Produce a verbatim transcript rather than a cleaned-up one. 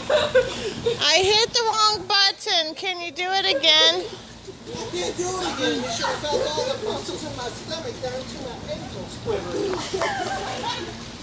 I hit the wrong button. Can you do it again? I can't do it again. You should have felt all the muscles in my stomach down to my ankles quivering.